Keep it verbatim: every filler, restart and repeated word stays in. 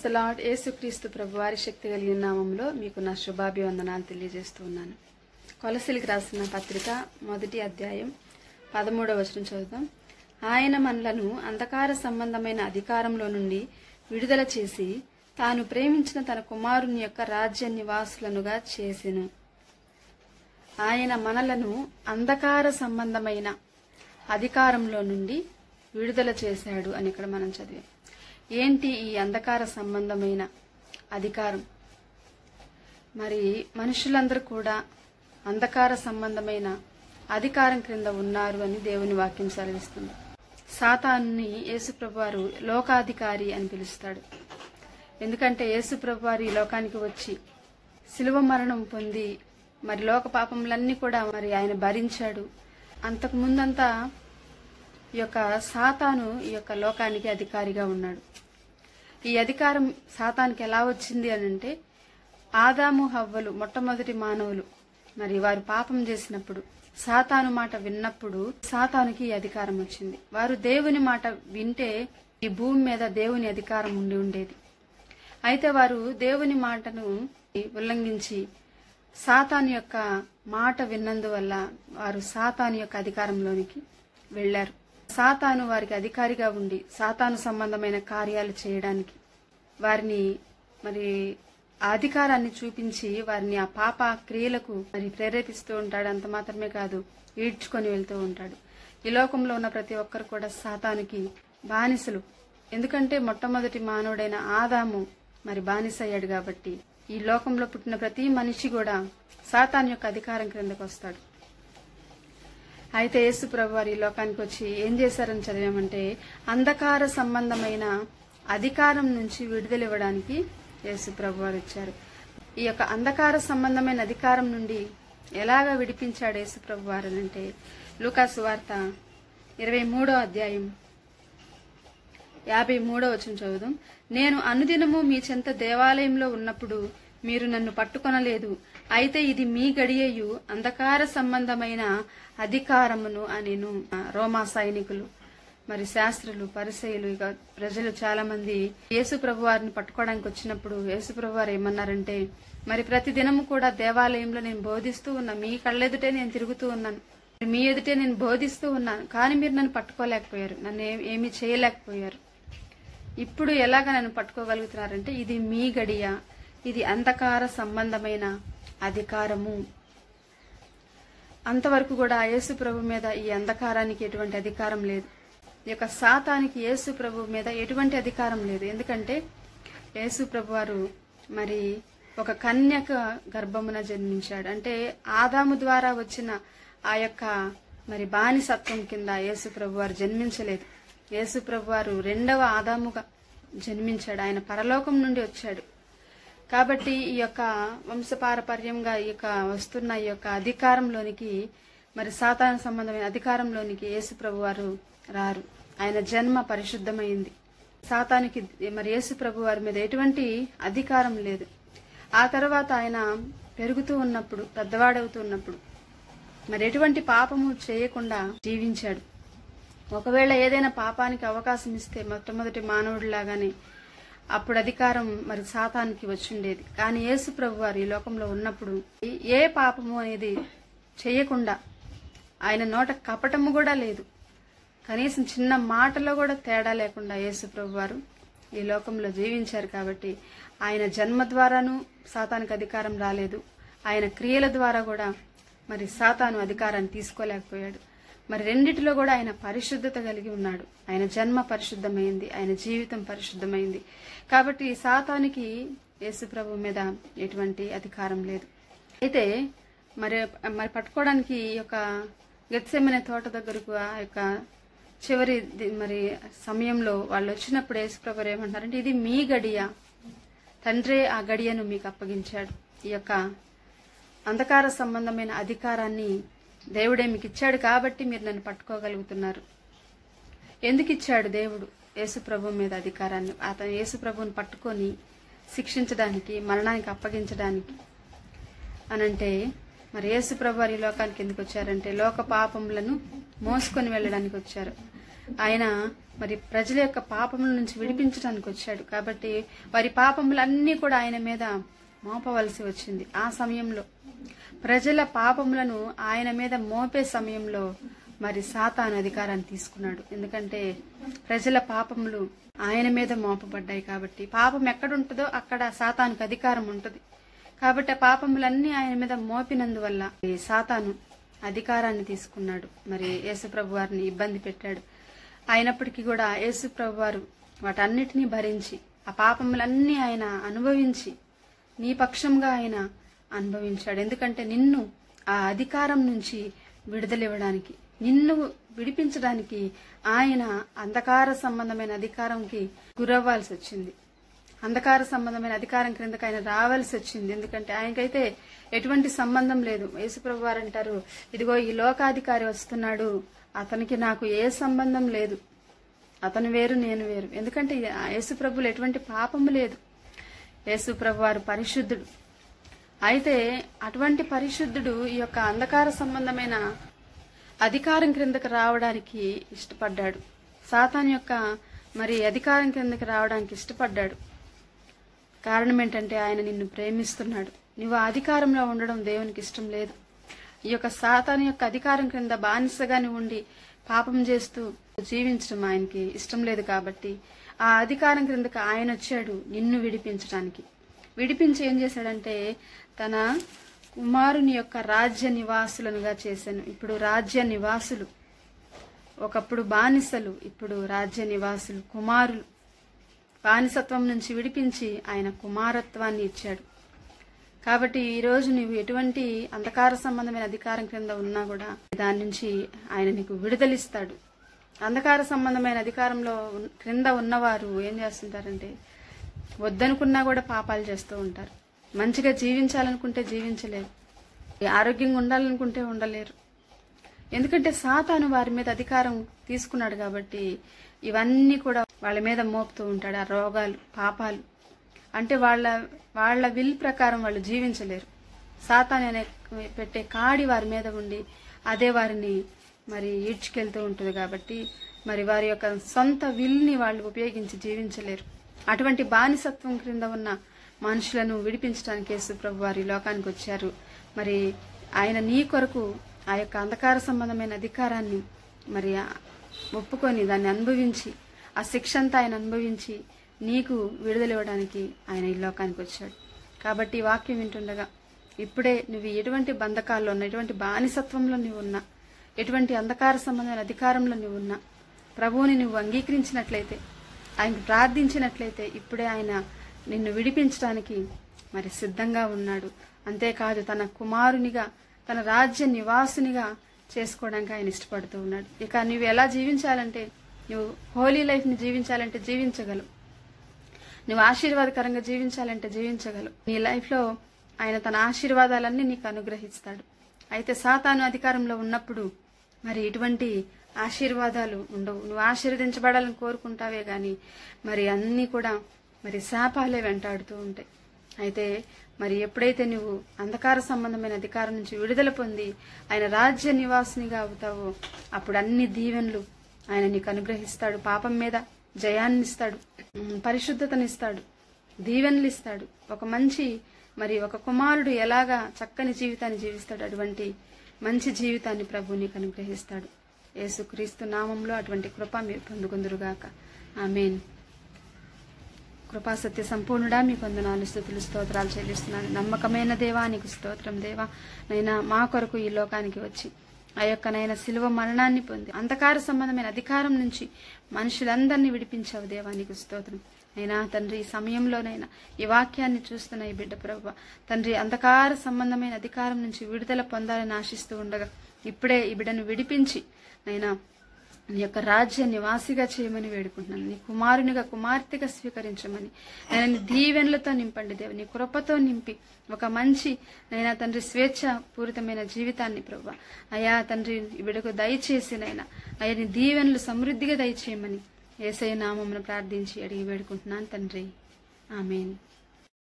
The lord. యేసుక్రీస్తు ప్రభు వారి శక్తి కలిగిన నామంలో మీకు నా శుభాభివందనాలు తెలియజేస్తూ ఉన్నాను. కొలసీలకు రాసిన పత్రిక మొదటి అధ్యాయం పదమూడవ వచనం చదువుతాం. ఆయన మనలను అంధకార సంబంధమైన అధికారంలో నుండి విడుదల చేసి తాను ప్రేమించిన తన కుమారుని యొక్క రాజ్య నివాసులనుగా చేసెను. ఆయన మనలను అంధకార సంబంధమైన అధికారంలో నుండి విడుదల చేశాడు అని ఇక్కడ మనం చదివాం. ఏంటి ఈ అంధకార సంబంధమైన అధికారం? మరి మనుషులందరూ కూడా అంధకార సంబంధమైన అధికారం క్రింద ఉన్నారు అని దేవుని వాక్యం సెలవిస్తుంది. సాతానుని యేసుప్రభు వారు లోకాధికారి అని పిలుస్తాడు. ఎందుకంటే యేసుప్రభు వారు ఈ లోకానికి వచ్చి శిలువ మరణం పొంది మరి లోక పాపములన్నీ కూడా మరి ఆయన భరించాడు. అంతకు ముందంతా ఈ యొక్క సాతాను ఈ యొక్క లోకానికి అధికారిగా ఉన్నాడు. ఈ అధికారం సాతానికి ఎలా వచ్చింది అని అంటే, ఆదాము హవ్వలు మొట్టమొదటి మానవులు మరి వారు పాపం చేసినప్పుడు సాతాను మాట విన్నప్పుడు సాతానుకి ఈ అధికారం వచ్చింది. వారు దేవుని మాట వింటే ఈ భూమి మీద దేవుని అధికారం ఉండి ఉండేది. అయితే వారు దేవుని మాటను ఉల్లంఘించి సాతాను యొక్క మాట విన్నందువల్ల వారు సాతాను యొక్క అధికారంలోనికి వెళ్లారు. సాతాను వారికి అధికారిగా ఉండి సాతాను సంబంధమైన కార్యాలు చేయడానికి వారిని మరి ఆ అధికారాన్ని చూపించి వారిని ఆ పాప క్రియలకు మరి ప్రేరేపిస్తూ ఉంటాడు. అంత మాత్రమే కాదు, ఈడ్చుకొని వెళ్తూ ఉంటాడు. ఈ లోకంలో ఉన్న ప్రతి ఒక్కరు కూడా సాతానుకి బానిసలు. ఎందుకంటే మొట్టమొదటి మానవుడైన ఆదాము మరి బానిస అయ్యాడు కాబట్టి ఈ లోకంలో పుట్టిన ప్రతి మనిషి కూడా సాతాను యొక్క అధికారం క్రిందకు వస్తాడు. అయితే యేసు ప్రభు వారు ఈ లోకానికి వచ్చి ఏం చేశారని చదివామంటే, అంధకార సంబంధమైన అధికారం నుంచి విడుదల ఇవ్వడానికి యేసు ప్రభు వారు వచ్చారు. ఈ యొక్క అంధకార సంబంధమైన అధికారం నుండి ఎలాగా విడిపించాడు యేసు ప్రభు వారు అంటే, లూకా సువార్త ఇరవై మూడో అధ్యాయం యాభై మూడో వచనం చదువుదాం. నేను అనుదినము మీ చెంత దేవాలయంలో ఉన్నప్పుడు మీరు నన్ను పట్టుకొనలేదు. అయితే ఇది మీ గడియయు అంధకార సంబంధమైన అధికారమును అనెను. రోమా సైనికులు మరి శాస్త్రులు పరిసయ్యులు ఇక ప్రజలు చాలా మంది యేసు ప్రభు వారిని పట్టుకోవడానికి వచ్చినప్పుడు యేసు ప్రభు వారు ఏమన్నారంటే, మరి ప్రతి దినము కూడా దేవాలయంలో నేను బోధిస్తూ ఉన్నా, మీ కళ్ళెదుటే నేను తిరుగుతూ ఉన్నాను, మీ ఎదుటే నేను బోధిస్తూ ఉన్నాను, కానీ మీరు నన్ను పట్టుకోలేకపోయారు, నన్ను ఏమీ చేయలేకపోయారు. ఇప్పుడు ఎలాగ నన్ను పట్టుకోగలుగుతున్నారంటే, ఇది మీ గడియ, ఇది అంధకార సంబంధమైన అధికారము. అంతవరకు కూడా యేసు ప్రభు మీద ఈ అంధకారానికి ఎటువంటి అధికారం లేదు. ఈ యొక్క సాతానికి యేసు ప్రభు మీద ఎటువంటి అధికారం లేదు. ఎందుకంటే యేసు ప్రభు వారు మరి ఒక కన్యక గర్భమున జన్మించాడు. అంటే ఆదాము ద్వారా వచ్చిన ఆ యొక్క మరి బానిసత్వం కింద యేసు ప్రభు వారు జన్మించలేదు. యేసు ప్రభు వారు రెండవ ఆదాముగా జన్మించాడు. ఆయన పరలోకం నుండి వచ్చాడు. కాబట్టి ఈ యొక్క వంశపారపర్యంగా ఈ యొక్క వస్తున్న ఈ యొక్క అధికారంలోనికి మరి సాతాను సంబంధమైన అధికారంలోనికి యేసు ప్రభు వారు రారు. ఆయన జన్మ పరిశుద్ధమైంది. సాతానికి మరి యేసు ప్రభు వారి మీద ఎటువంటి అధికారం లేదు. ఆ తర్వాత ఆయన పెరుగుతూ ఉన్నప్పుడు, పెద్దవాడవుతూ ఉన్నప్పుడు మరి ఎటువంటి పాపము చేయకుండా జీవించాడు. ఒకవేళ ఏదైనా పాపానికి అవకాశం ఇస్తే మొట్టమొదటి మానవుడిలాగానే అప్పుడు అధికారం మరి సాతానికి వచ్చిండేది. కానీ యేసు ప్రభు వారు ఈ లోకంలో ఉన్నప్పుడు ఏ పాపము అనేది చేయకుండా, ఆయన నోట కపటము కూడా లేదు, కనీసం చిన్న మాటలో కూడా తేడా లేకుండా యేసు ప్రభు వారు ఈ లోకంలో జీవించారు. కాబట్టి ఆయన జన్మ ద్వారాను సాతానికి అధికారం రాలేదు. ఆయన క్రియల ద్వారా కూడా మరి సాతాను అధికారాన్ని తీసుకోలేకపోయాడు. మరి రెండిటిలో కూడా ఆయన పరిశుద్ధత కలిగి ఉన్నాడు. ఆయన జన్మ పరిశుద్ధమైంది, ఆయన జీవితం పరిశుద్ధమైంది. కాబట్టి సాతానికి యేసు ప్రభు మీద ఎటువంటి అధికారం లేదు. అయితే మరి మరి పట్టుకోవడానికి ఈ యొక్క గెత్సెమనే తోట దగ్గరకు ఆ యొక్క చివరి మరి సమయంలో వాళ్ళు వచ్చినప్పుడు యేసు ప్రభు ఏమంటారంటే, ఇది మీ గడియ, తండ్రే ఆ గడియను మీకు అప్పగించాడు. ఈ యొక్క అంధకార సంబంధమైన అధికారాన్ని దేవుడే మీకు ఇచ్చాడు కాబట్టి మీరు నన్ను పట్టుకోగలుగుతున్నారు. ఎందుకు ఇచ్చాడు దేవుడు యేసు ప్రభు మీద అధికారాన్ని? అతను యేసు ప్రభుని పట్టుకొని శిక్షించడానికి, మరణానికి అప్పగించడానికి అనంటే, మరి యేసు ప్రభు వారి లోకానికి ఎందుకు వచ్చారంటే లోక పాపములను మోసుకొని వెళ్ళడానికి వచ్చారు. ఆయన మరి ప్రజల యొక్క పాపముల నుంచి విడిపించడానికి వచ్చాడు. కాబట్టి వారి పాపములన్నీ కూడా ఆయన మీద మోపవలసి వచ్చింది. ఆ సమయంలో ప్రజల పాపములను ఆయన మీద మోపే సమయంలో మరి సాతాను అధికారాన్ని తీసుకున్నాడు. ఎందుకంటే ప్రజల పాపములు ఆయన మీద మోపబడ్డాయి కాబట్టి పాపం ఎక్కడుంటుందో అక్కడ సాతానుకు అధికారం ఉంటుంది. కాబట్టి ఆ పాపములన్నీ ఆయన మీద మోపినందువల్ల సాతాను అధికారాన్ని తీసుకున్నాడు. మరి యేసుప్రభు వారిని ఇబ్బంది పెట్టాడు. అయినప్పటికీ కూడా యేసుప్రభు వారు వాటన్నిటినీ భరించి ఆ పాపములన్నీ ఆయన అనుభవించి నీ పక్షంగా ఆయన అనుభవించాడు. ఎందుకంటే నిన్ను ఆ అధికారం నుంచి విడుదలివ్వడానికి, నిన్ను విడిపించడానికి ఆయన అంధకార సంబంధమైన అధికారంకి గురవ్వాల్సి వచ్చింది. అంధకార సంబంధమైన అధికారం క్రిందకి ఆయన రావాల్సి వచ్చింది. ఎందుకంటే ఆయనకైతే ఎటువంటి సంబంధం లేదు. యేసుప్రభు వారు అంటారు, ఇదిగో ఈ లోకాధికారి వస్తున్నాడు, అతనికి నాకు ఏ సంబంధం లేదు, అతను వేరు నేను వేరు. ఎందుకంటే యేసుప్రభులో ఎటువంటి పాపము లేదు. యేసుప్రభు వారు పరిశుద్ధుడు. అయితే అటువంటి పరిశుద్ధుడు ఈ యొక్క అంధకార సంబంధమైన అధికారం క్రిందకి రావడానికి ఇష్టపడ్డాడు. సాతాను యొక్క మరి అధికారం క్రిందకి రావడానికి ఇష్టపడ్డాడు. కారణం ఏంటంటే ఆయన నిన్ను ప్రేమిస్తున్నాడు. నువ్వు ఆ అధికారంలో ఉండడం దేవునికి ఇష్టం లేదు. ఈ యొక్క సాతాను యొక్క అధికారం క్రింద బానిసగా నువ్వు ఉండి పాపం చేస్తూ జీవించడం ఆయనకి ఇష్టం లేదు. కాబట్టి ఆ అధికారం క్రిందకి ఆయన వచ్చాడు నిన్ను విడిపించడానికి. విడిపించి ఏం చేశాడంటే తన కుమారుని యొక్క రాజ్య నివాసులనుగా చేశాను. ఇప్పుడు రాజ్య నివాసులు, ఒకప్పుడు బానిసలు, ఇప్పుడు రాజ్య నివాసులు, కుమారులు. బానిసత్వం నుంచి విడిపించి ఆయన కుమారత్వాన్ని ఇచ్చాడు. కాబట్టి ఈరోజు నువ్వు ఎటువంటి అంధకార సంబంధమైన అధికారం క్రింద ఉన్నా కూడా దాని నుంచి ఆయన నీకు విడుదలిస్తాడు. అంధకార సంబంధమైన అధికారంలో క్రింద ఉన్నవారు ఏం చేస్తుంటారంటే వద్దనుకున్నా కూడా పాపాలు చేస్తూ ఉంటారు. మంచిగా జీవించాలనుకుంటే జీవించలేరు, ఆరోగ్యంగా ఉండాలనుకుంటే ఉండలేరు. ఎందుకంటే సాతాను వారి మీద అధికారం తీసుకున్నాడు కాబట్టి ఇవన్నీ కూడా వాళ్ళ మీద మోపుతూ ఉంటాడు. ఆ రోగాలు, పాపాలు అంటే వాళ్ళ వాళ్ళ విల్ ప్రకారం వాళ్ళు జీవించలేరు. సాతాను అనే పెట్టే కాడి వారి మీద ఉండి అదే వారిని మరి ఈడ్చుకెళ్తూ ఉంటుంది. కాబట్టి మరి వారి యొక్క సొంత విల్ని వాళ్ళు ఉపయోగించి జీవించలేరు. అటువంటి బానిసత్వం క్రింద ఉన్న మనుషులను విడిపించడానికి యేసుప్రభు వారి లోకానికి వచ్చారు. మరి ఆయన నీ కొరకు ఆ యొక్క అంధకార సంబంధమైన అధికారాన్ని మరి ఒప్పుకొని దాన్ని అనుభవించి ఆ శిక్ష అంతా ఆయన అనుభవించి నీకు విడుదలివ్వడానికి ఆయన ఈ లోకానికి వచ్చాడు. కాబట్టి ఈ వాక్యం వింటుండగా ఇప్పుడే నువ్వు ఎటువంటి బంధకాల్లో ఉన్నా, ఎటువంటి బానిసత్వంలో నువ్వు ఉన్నా, ఎటువంటి అంధకార సంబంధమైన అధికారంలో నువ్వు ఉన్నా, ప్రభువుని నువ్వు అంగీకరించినట్లయితే, ఆయనకు ప్రార్థించినట్లయితే ఇప్పుడే ఆయన నిన్ను విడిపించడానికి మరి సిద్ధంగా ఉన్నాడు. అంతేకాదు తన కుమారునిగా, తన రాజ్య నివాసునిగా చేసుకోవడానికి ఆయన ఇష్టపడుతూ ఉన్నాడు. ఇక నువ్వు ఎలా జీవించాలంటే, నువ్వు హోలీ లైఫ్ని జీవించాలంటే జీవించగలవు. నువ్వు ఆశీర్వాదకరంగా జీవించాలంటే జీవించగలవు. నీ లైఫ్లో ఆయన తన ఆశీర్వాదాలన్నీ నీకు అనుగ్రహిస్తాడు. అయితే సాతాను అధికారంలో ఉన్నప్పుడు మరి ఇటువంటి ఆశీర్వాదాలు ఉండవు. నువ్వు ఆశీర్వదించబడాలని కోరుకుంటావే గాని మరి అన్నీ కూడా మరి శాపాలే వెంటాడుతూ ఉంటాయి. అయితే మరి ఎప్పుడైతే నువ్వు అంధకార సంబంధమైన అధికారం నుంచి విడుదల పొంది ఆయన రాజ్య నివాసినిగా అవుతావో అప్పుడు అన్ని దీవెనలు ఆయన నీకు అనుగ్రహిస్తాడు. పాపం మీద జయాన్ని ఇస్తాడు, పరిశుద్ధతనిస్తాడు, దీవెనలు ఇస్తాడు. ఒక మంచి మరి ఒక కుమారుడు ఎలాగా చక్కని జీవితాన్ని జీవిస్తాడు అటువంటి మంచి జీవితాన్ని ప్రభు నీకు అనుగ్రహిస్తాడు. యేసుక్రీస్తు నామంలో అటువంటి కృప మీరు పొందుకుందురుగాక. ఆమేన్. కృపా సత్య సంపూర్ణుడా మీకు వందనాలు, స్తుతులు, స్తోత్రాలు చెల్లిస్తున్నాను. నమ్మకమైన దేవా నీకు స్తోత్రం. దేవా నైనా మా కొరకు ఈ లోకానికి వచ్చి ఆ యొక్క నైనా శిలువ మరణాన్ని పొంది అంధకార సంబంధమైన అధికారం నుంచి మనుషులందరినీ విడిపించావు. దేవా నీకు స్తోత్రం. అయినా తండ్రి ఈ సమయంలోనైనా ఈ వాక్యాన్ని చూస్తున్న ఈ బిడ్డ ప్రభువా తండ్రి అంధకార సంబంధమైన అధికారం నుంచి విడుదల పొందాలని ఆశిస్తూ ఉండగా ఇప్పుడే ఈ బిడ్డను విడిపించి నైనా నీ యొక్క రాజ్య నివాసిగా చేయమని వేడుకుంటున్నాను. నీ కుమారునిగా, కుమార్తెగా స్వీకరించమని నేను నీ దీవెనలతో నింపండి దేవ. నీ కృపతో నింపి ఒక మంచి నైనా తండ్రి స్వేచ్ఛ పూరితమైన జీవితాన్ని ప్రభువా అయా తండ్రి బిడ్డకు దయచేసి నైనా అయ్యా నీ దీవెనలు సమృద్ధిగా దయచేయమని యేసయ్య నామమున ప్రార్థించి అడిగి వేడుకుంటున్నాను తండ్రి. ఆమేన్.